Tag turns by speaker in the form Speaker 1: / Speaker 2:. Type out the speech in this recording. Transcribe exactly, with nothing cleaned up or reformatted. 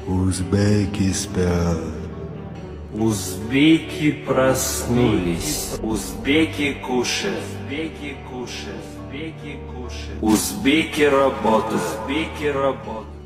Speaker 1: Узбеки спят.
Speaker 2: Узбеки проснулись. Узбеки кушают. Узбеки кушают. Узбеки кушают. Узбеки работают. Узбеки работают.